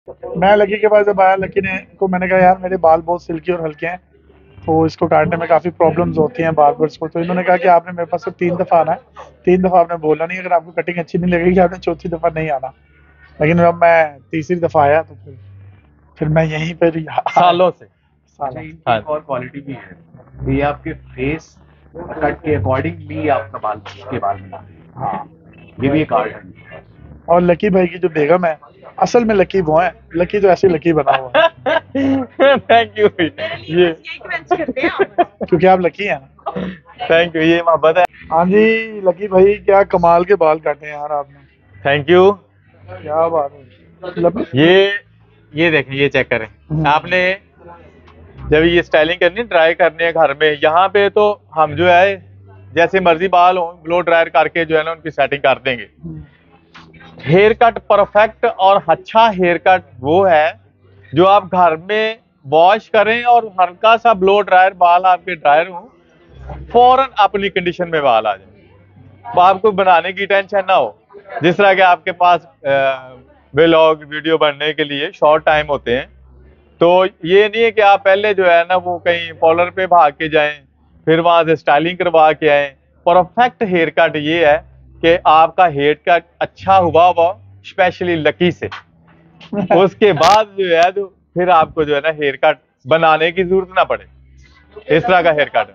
मैं लकी के पास जब आया, लकी ने को मैंने कहा यार मेरे बाल बहुत सिल्की और हल्के हैं, तो इसको काटने में काफ़ी प्रॉब्लम्स होती हैं बार्बर्स को। तो इन्होंने कहा कि आपने मेरे पास सिर्फ 3 दफ़ा आना है, 3 दफ़ा आपने बोला नहीं, अगर आपको कटिंग अच्छी नहीं लगेगी आपने चौथी दफ़ा नहीं आना। लेकिन जब मैं तीसरी दफ़ा आया तो फिर मैं यहीं पर सालों से। अच्छा, इनकी एक और क्वालिटी भी है, ये आपके फेस कट के अकॉर्डिंगली आपका बाल के बाल बनाते हैं। हाँ। ये भी एक आर्ट है। और लकी भाई की जो बेगम है, असल में लकी वो है, लकी तो ऐसे लकी बना हुआ है। थैंक यू, ये क्योंकि आप लकी हैं ना। थैंक यू, ये मोहब्बत है। हाँ जी लकी भाई, क्या कमाल के बाल काटे हैं यार आपने, थैंक यू। क्या बात है। ये देखें, ये चेक करें। आपने जब ये स्टाइलिंग करनी, ड्राई करनी है घर में, यहाँ पे तो हम जो है जैसे मर्जी बाल हो ब्लो ड्रायर करके जो है ना उनकी सेटिंग कर देंगे। हेयर कट परफेक्ट और अच्छा हेयर कट वो है जो आप घर में वॉश करें और हल्का सा ब्लो ड्रायर बाल आपके ड्रायर हो, फौरन अपनी कंडीशन में बाल आ जाए, आपको बनाने की टेंशन ना हो। जिस तरह के आपके पास व्लॉग वीडियो बनने के लिए शॉर्ट टाइम होते हैं, तो ये नहीं है कि आप पहले जो है ना वो कहीं पार्लर पे भाग के जाएं, फिर वहां से स्टाइलिंग करवा के आए। परफेक्ट हेयर कट ये है कि आपका हेयर कट अच्छा हुआ स्पेशली लकी से, उसके बाद जो है तो फिर आपको जो है ना हेयर कट बनाने की जरूरत ना पड़े। इस तरह का हेयर कट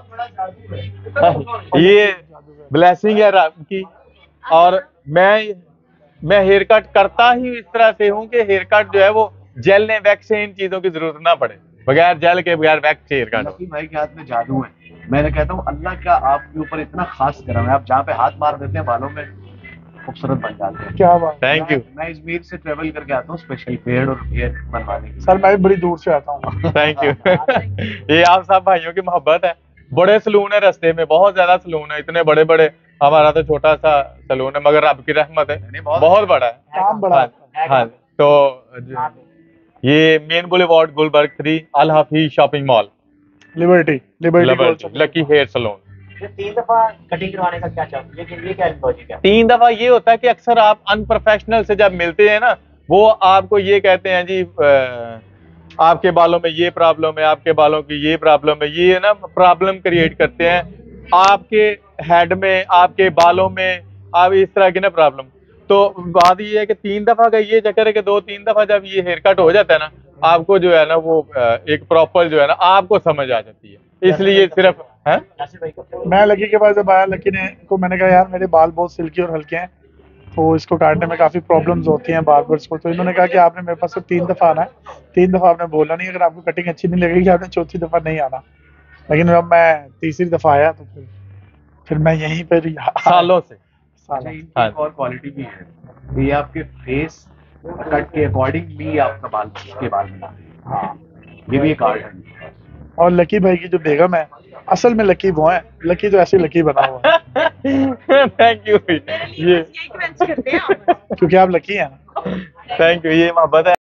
ये ब्लेसिंग है रब की। और मैं हेयर कट करता ही इस तरह से हूँ कि हेयर कट जो है वो जेल ने वैक्स से इन चीजों की जरूरत ना पड़े, बगैर जेल के बगैर वैक्स हेयर कट। लकी भाई के हाथ में जादू है। मैं कहता हूँ अल्लाह का आपके ऊपर इतना खास करम है, आप जहाँ पे हाथ मार देते हैं बालों में खूबसूरत बन जाते हैं। क्या बात। Thank you. मैं इजमीर से ट्रेवल करके आता हूँ स्पेशल फेड और हेयर बनवाने के। सर मैं भी बड़ी दूर से आता हूँ। Thank you. ये आप सब भाइयों की मोहब्बत है। बड़े सलून है रस्ते में, बहुत ज्यादा सलून है, इतने बड़े बड़े। हमारा तो छोटा सा सलून है, मगर आपकी रहमत है बहुत बड़ा है, काम बड़ा है। हाँ। तो ये main boulevard Gulberg 3 Al Hafeez shopping mall, liberty lucky hair salon. 3 दफा कटिंग करवाने का क्या चाहते हैं, ये क्या लॉजिक है? 3 दफा ये होता है कि अक्सर आप अनप्रोफेशनल से जब मिलते हैं ना, वो आपको ये कहते हैं जी आपके बालों में ये प्रॉब्लम है, आपके बालों की ये प्रॉब्लम है, ये ना प्रॉब्लम क्रिएट करते हैं आपके हेड में, आपके बालों में, आप इस तरह की ना प्रॉब्लम। तो बात ये है कि 3 दफा का ये चक्कर है कि 2-3 दफा जब ये हेयर कट हो जाता है ना, आपको जो है ना वो एक प्रॉपर जो है ना आपको समझ आ जाती है। इसलिए सिर्फ है। मैं लकी के पास जब आया, लकी ने को मैंने कहा यार मेरे बाल बहुत सिल्की और हल्के हैं, तो इसको काटने में काफ़ी प्रॉब्लम्स होती हैं बार्बर्स को। तो इन्होंने कहा कि आपने मेरे पास सिर्फ 3 दफ़ा आना है, 3 दफ़ा आपने बोला नहीं, अगर आपको कटिंग अच्छी नहीं लगेगी आपने चौथी दफ़ा नहीं आना। लेकिन जब मैं तीसरी दफ़ा आया तो फिर मैं यहीं पर सालों से। अच्छा, इनकी एक और क्वालिटी भी है, ये आपके फेस कट के अकॉर्डिंगली आपका बाल के बाल बनाते हैं। हाँ। ये भी एक आर्ट है। और लकी भाई की जो बेगम है, असल में लकी वो है, लकी तो ऐसे लकी बना हुआ है। थैंक यू, ये क्योंकि आप लकी हैं ना। थैंक यू, ये मोहब्बत है।